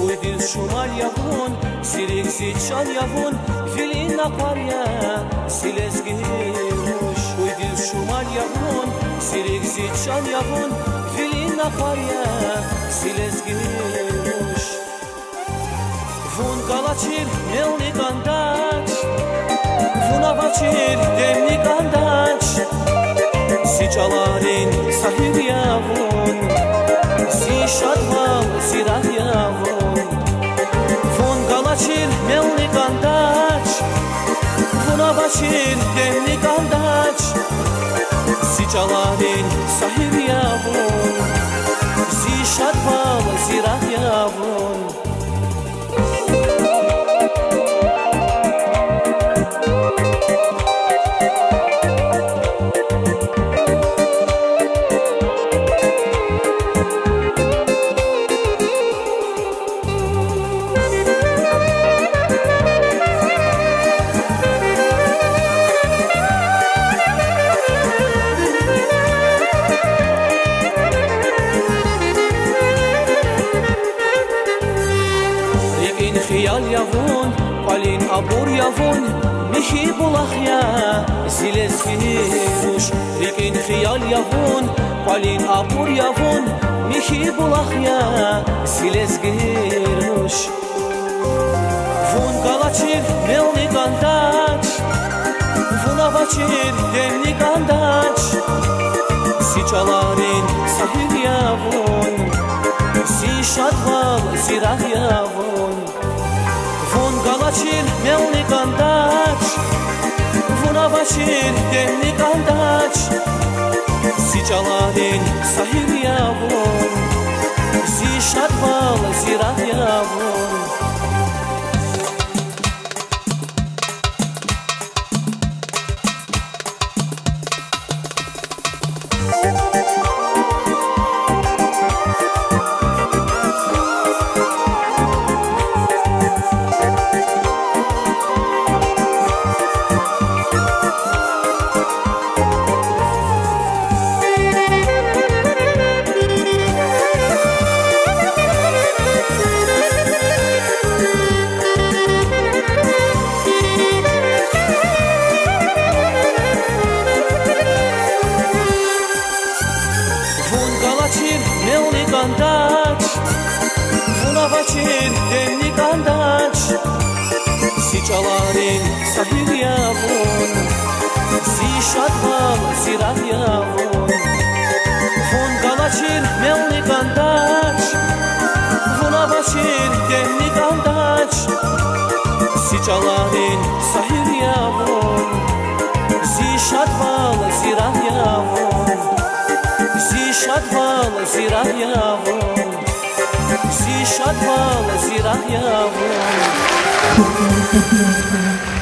Uidir shumal yavun, sirig zichan yavun, vilin aparya, siles girush. Uidir shumal yavun, sirig zichan yavun, vilin aparya, siles girush. Vun galachir melni kandach, vun avachir demni kandach, sichalarin sahir yavun, si shadval sirah yavun. Vun galachir melni kandach, vun avachir demni kandach, sichalarin sahir yavun, si shadval sirah yavun. Khiyal yavun, palin abur yavun, mihi bulahya, ziles girush. Rikin khiyal yavun, palin abur yavun, mihi bulahya, ziles girush. Vun galachir melni kandach, vun avachir demni kandach, sichalarin sahir yavun, si shadval sirah yavun. Vun galachir melni kandach, vun avachir demni kandach, sichalarin sahir yavun, si shadval sirah yavun. Melni kandach, vun avachir demni kandach, sichalarin sahir yavun, si shadval sirah yavun. Vun galachir melni kandach, vun avachir demni kandach, sichalarin sahir yavun, si shadval sirah yavun. Si shadval sirah yavun, si shadval sirah yavun.